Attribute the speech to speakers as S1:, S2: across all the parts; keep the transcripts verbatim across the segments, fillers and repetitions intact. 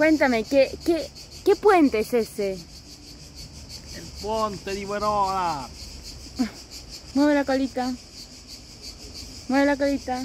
S1: Cuéntame, ¿qué, qué, qué puente es ese?
S2: El Ponte di Verona.
S1: Mueve la colita. Mueve la colita.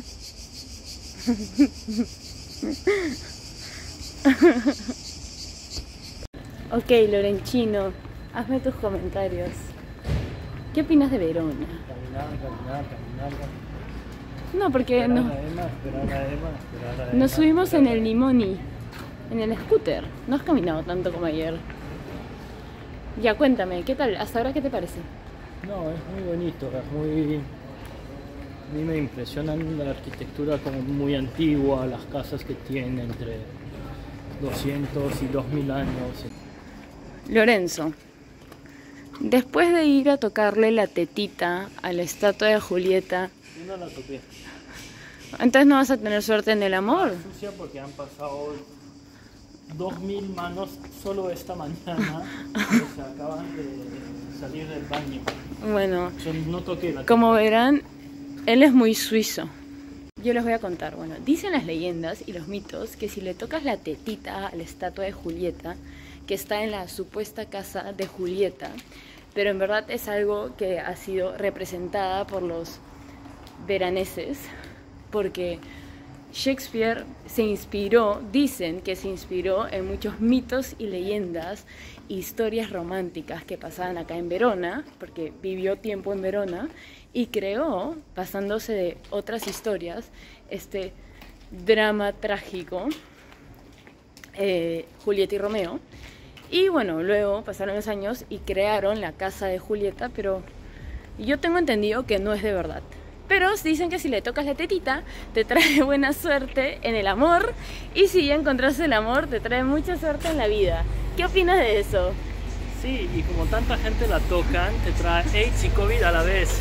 S1: Ok, Lorenchino, hazme tus comentarios. ¿Qué opinas de Verona?
S2: Caminar, caminar, caminar.
S1: No, porque
S2: Esperar
S1: no,
S2: a Emma, esperar a Emma, esperar a Emma,
S1: nos subimos en
S2: esperar
S1: el
S2: a-
S1: Limoni, en el scooter. No has caminado tanto como ayer. Ya, cuéntame, ¿qué tal? ¿Hasta ahora qué te parece?
S2: No, es muy bonito, es muy... A mí me impresionan la arquitectura como muy antigua, las casas que tienen entre doscientos y dos mil años.
S1: Lorenzo, después de ir a tocarle la tetita a la estatua de Julieta,
S2: Yo no la toqué.
S1: entonces no vas a tener suerte en el amor.
S2: Sucia porque han pasado dos mil manos solo esta mañana que se acaban de salir del baño.
S1: Bueno,
S2: Yo no toqué la
S1: como verán, él es muy suizo. Yo les voy a contar, bueno, dicen las leyendas y los mitos que si le tocas la tetita a la estatua de Julieta, que está en la supuesta casa de Julieta, pero en verdad es algo que ha sido representada por los veraneses, porque Shakespeare se inspiró, dicen que se inspiró en muchos mitos y leyendas, historias románticas que pasaban acá en Verona, porque vivió tiempo en Verona, y creó, basándose de otras historias, este drama trágico, eh, Julieta y Romeo. Y bueno, luego pasaron los años y crearon la casa de Julieta, pero yo tengo entendido que no es de verdad. Pero dicen que si le tocas la tetita, te trae buena suerte en el amor. Y si ya encontraste el amor, te trae mucha suerte en la vida. ¿Qué opinas de eso?
S2: Sí, y como tanta gente la tocan, te trae AIDS y COVID a la vez.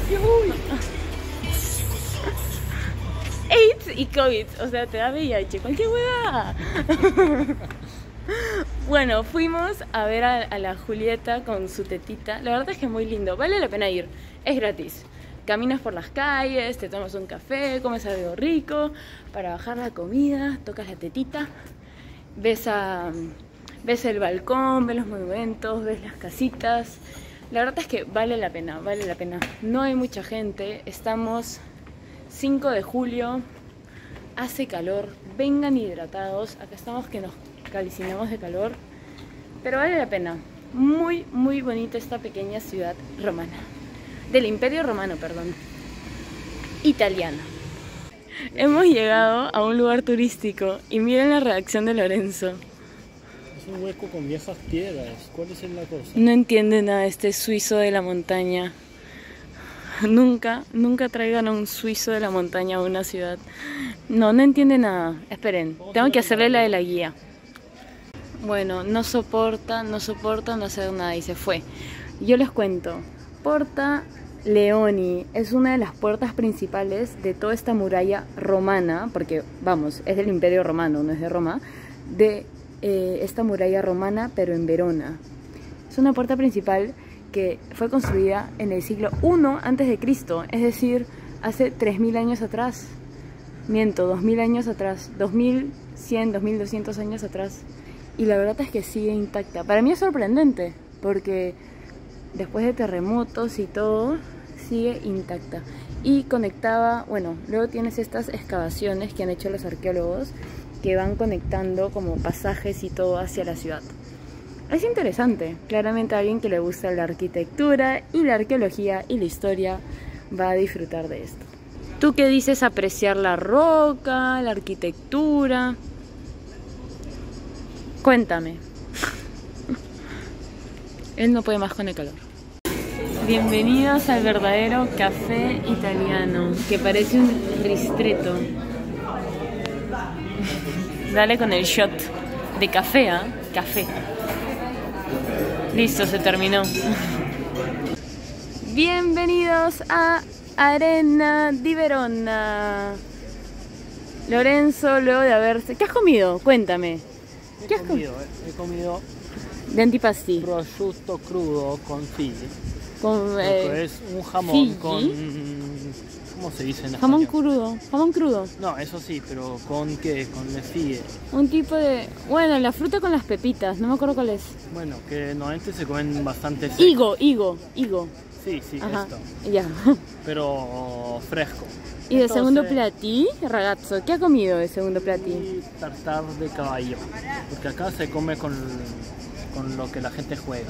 S1: AIDS y COVID, o sea, te da V I H, cualquier hueá. Bueno, fuimos a ver a, a la Julieta con su tetita. La verdad es que es muy lindo, vale la pena ir, es gratis. Caminas por las calles, te tomas un café, comes algo rico, para bajar la comida, tocas la tetita, ves, a, ves el balcón, ves los monumentos, ves las casitas. La verdad es que vale la pena, vale la pena. No hay mucha gente, estamos cinco de julio, hace calor, vengan hidratados, acá estamos que nos calcinamos de calor, pero vale la pena. Muy, muy bonita esta pequeña ciudad romana. Del Imperio Romano, perdón. Italiano. Hemos llegado a un lugar turístico y miren la reacción de Lorenzo.
S2: Es un hueco con viejas piedras. ¿Cuál es la cosa?
S1: No entiende nada este suizo de la montaña. Nunca, nunca traigan a un suizo de la montaña a una ciudad. No, no entiende nada. Esperen, tengo que hacerle la de la guía. Bueno, no soporta, no soporta no hacer nada y se fue. Yo les cuento. Porta Leoni es una de las puertas principales de toda esta muralla romana, porque vamos, es del Imperio Romano, no es de Roma, de eh, esta muralla romana, pero en Verona. Es una puerta principal que fue construida en el siglo primero antes de Cristo, es decir, hace tres mil años atrás. Miento, dos mil años atrás, dos mil cien, dos mil doscientos años atrás. Y la verdad es que sigue intacta. Para mí es sorprendente, porque después de terremotos y todo, sigue intacta. Y conectaba, bueno, luego tienes estas excavaciones que han hecho los arqueólogos, que van conectando como pasajes y todo hacia la ciudad. Es interesante, claramente a alguien que le gusta la arquitectura y la arqueología y la historia va a disfrutar de esto. ¿Tú qué dices? Apreciar la roca, la arquitectura. Cuéntame. Él no puede más con el calor. Bienvenidos al verdadero café italiano, que parece un ristretto. Dale con el shot de café, ¿ah? ¿eh? Café. Listo, se terminó. Bienvenidos a Arena di Verona. Lorenzo, luego de haberse... ¿Qué has comido? Cuéntame.
S2: He
S1: ¿Qué has
S2: comido, eh, he comido
S1: De antipasti.
S2: prosciutto crudo con figli.
S1: Con, eh,
S2: Es un jamón
S1: figli.
S2: con ¿Cómo se dice en
S1: Jamón
S2: español?
S1: crudo, jamón crudo.
S2: No, eso sí, pero ¿con qué? Con lefie.
S1: Un tipo de... Bueno, la fruta con las pepitas, no me acuerdo cuál es.
S2: Bueno, que normalmente se comen bastante seco.
S1: Higo, higo, higo.
S2: Sí, sí,
S1: Ajá,
S2: esto.
S1: ya.
S2: Pero fresco.
S1: Y de
S2: Entonces,
S1: segundo platí, ragazzo, ¿qué ha comido de segundo platí?
S2: y tartar de caballo. Porque acá se come con, con lo que la gente juega.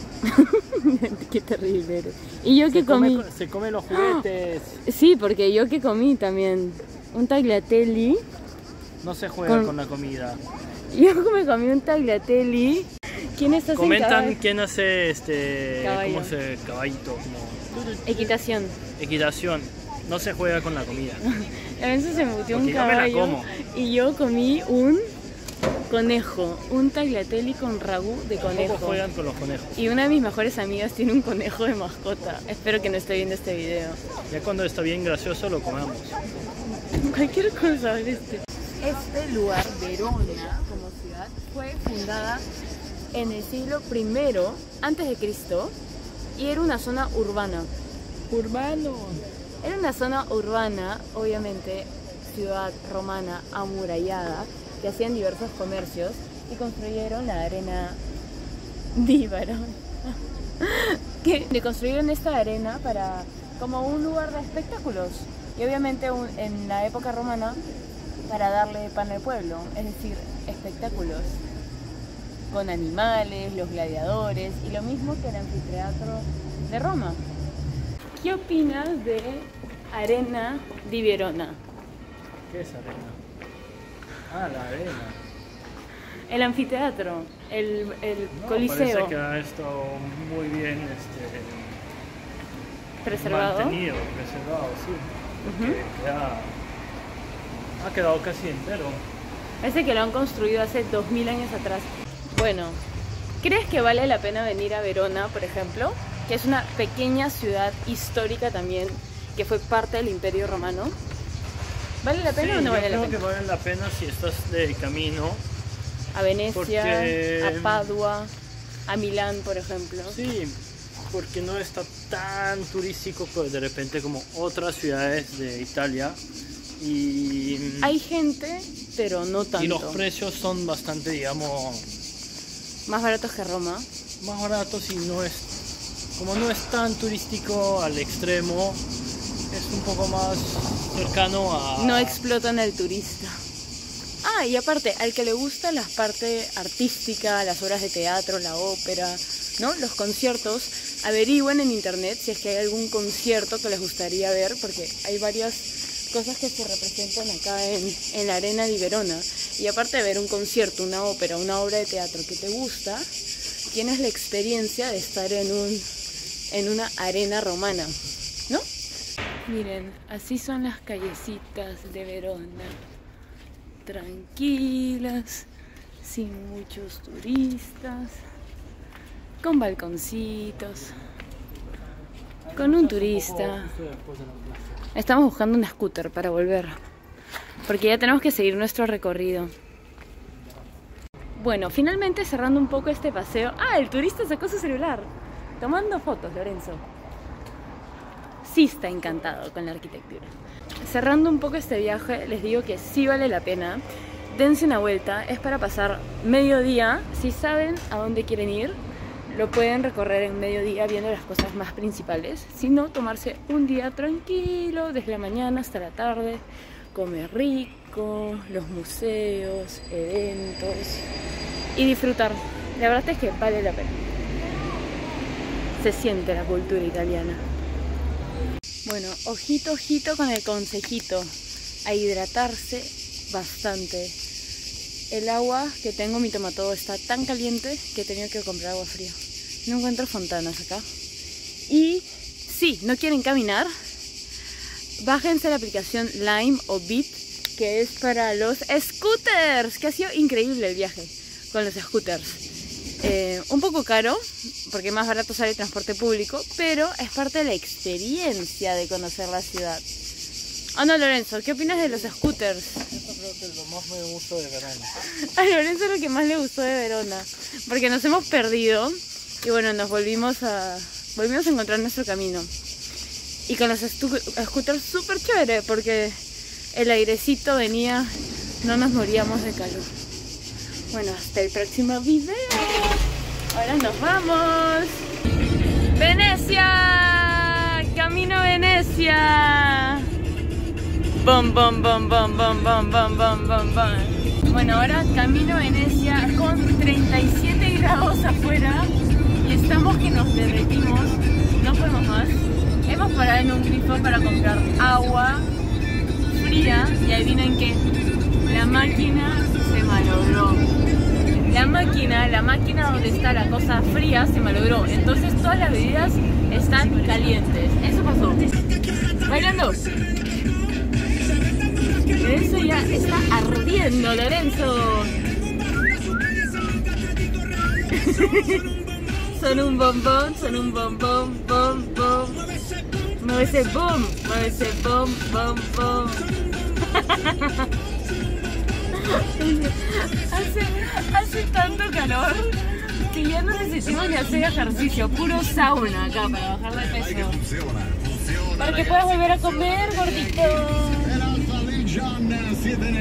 S1: Qué terrible eres. ¿Y yo
S2: Se
S1: qué
S2: come,
S1: comí?
S2: con- se come los juguetes.
S1: Sí, porque yo que comí también un tagliatelle.
S2: No se juega
S1: Con-
S2: con la comida.
S1: Yo me comí un tagliatelle. ¿Quiénes hacen
S2: Comentan
S1: caballo?
S2: quién hace este.
S1: Caballo.
S2: ¿Cómo se caballito? Como
S1: Equitación.
S2: equitación. No se juega con la comida.
S1: Lorenzo se metió un
S2: Porque yo me la
S1: caballo
S2: como.
S1: y yo comí un conejo, un tagliatelle con ragú de
S2: Tampoco
S1: conejo.
S2: juegan con los conejos.
S1: Y una de mis mejores amigas tiene un conejo de mascota. Espero que no esté viendo este video.
S2: Ya cuando está bien gracioso lo comemos.
S1: Cualquier cosa, este. Este lugar, Verona, como ciudad, fue fundada en el siglo primero antes de Cristo y era una zona urbana.
S2: Urbano.
S1: Era una zona urbana, obviamente, ciudad romana amurallada, que hacían diversos comercios y construyeron la arena di Verona. Que le construyeron esta arena para como un lugar de espectáculos y obviamente un- en la época romana para darle pan al pueblo, es decir, espectáculos con animales, los gladiadores y lo mismo que el anfiteatro de Roma. ¿Qué opinas de Arena di Verona?
S2: ¿Qué es arena? Ah, la arena.
S1: El anfiteatro, el, el
S2: No,
S1: coliseo
S2: parece que ha estado muy bien este,
S1: preservado.
S2: mantenido, preservado, sí.
S1: Ujú.
S2: Que queda- ha quedado casi entero.
S1: Parece que lo han construido hace dos mil años atrás. Bueno, ¿crees que vale la pena venir a Verona, por ejemplo? Que es una pequeña ciudad histórica también, que fue parte del Imperio Romano. ¿Vale la pena
S2: Sí,
S1: o no
S2: yo
S1: vale la
S2: creo
S1: pena?
S2: que vale la pena si estás de camino.
S1: A Venecia,
S2: porque-
S1: a Padua, a Milán, por ejemplo.
S2: Sí, porque no está tan turístico pues, de repente como otras ciudades de Italia. Y,
S1: Hay gente, pero no tanto.
S2: y los precios son bastante, digamos,
S1: Más baratos que Roma.
S2: más baratos y no es, como no es tan turístico al extremo, es un poco más cercano a...
S1: No explotan al turista. Ah, y aparte, al que le gusta la parte artística, las obras de teatro, la ópera, ¿no? Los conciertos, averigüen en internet si es que hay algún concierto que les gustaría ver, porque hay varias cosas que se representan acá en, en la Arena di Verona. Y aparte de ver un concierto, una ópera, una obra de teatro que te gusta, tienes la experiencia de estar en, un, en una arena romana, ¿no? Miren, así son las callecitas de Verona. Tranquilas, sin muchos turistas, con balconcitos, con un turista. Estamos buscando un scooter para volver, porque ya tenemos que seguir nuestro recorrido. Bueno, finalmente cerrando un poco este paseo. Ah, el turista sacó su celular, tomando fotos, Lorenzo. Sí está encantado con la arquitectura. Cerrando un poco este viaje, les digo que sí vale la pena. Dense una vuelta, es para pasar mediodía. Si saben a dónde quieren ir, lo pueden recorrer en mediodía viendo las cosas más principales. Si no, tomarse un día tranquilo, desde la mañana hasta la tarde, comer rico, los museos, eventos y disfrutar. La verdad es que vale la pena. Se siente la cultura italiana. Bueno, ojito, ojito con el consejito, a hidratarse bastante. El agua que tengo en mi tomatodo está tan caliente que he tenido que comprar agua fría. No encuentro fontanas acá. Y si no quieren caminar, bájense la aplicación Lime o Bit, que es para los scooters, que ha sido increíble el viaje con los scooters. Eh, un poco caro, porque más barato sale el transporte público, pero es parte de la experiencia de conocer la ciudad. Ah, no, Lorenzo, ¿qué opinas de los scooters?
S2: Eso creo que es lo más me gusta de Verona.
S1: A Lorenzo es lo que más le gustó de Verona, porque nos hemos perdido y bueno, nos volvimos a, volvimos a encontrar nuestro camino. Y con los scooters súper chévere porque el airecito venía, no nos moríamos de calor. Bueno, hasta el próximo video. Ahora nos vamos. ¡Venecia! ¡Camino a Venecia! ¡Bom, bom, bom, bom, bom, bom, bom, bom, bom, bom! Bueno, ahora camino a Venecia con treinta y siete grados afuera y estamos que nos derretimos, no podemos más. Hemos parado en un grifo para comprar agua fría y adivinen qué, la máquina se malogró. La máquina, la máquina donde está la cosa fría se malogró, entonces todas las bebidas están calientes. Eso pasó. Bailando. Lorenzo ya está ardiendo, Lorenzo. Son un bombón, son un bombón, bom, bom. Mueve ese boom, mueve ese bom, bom, bom. hace, hace tanto calor que ya no necesitamos ni hacer ejercicio, puro sauna acá para bajar de peso. Para que puedas volver a comer, gordito.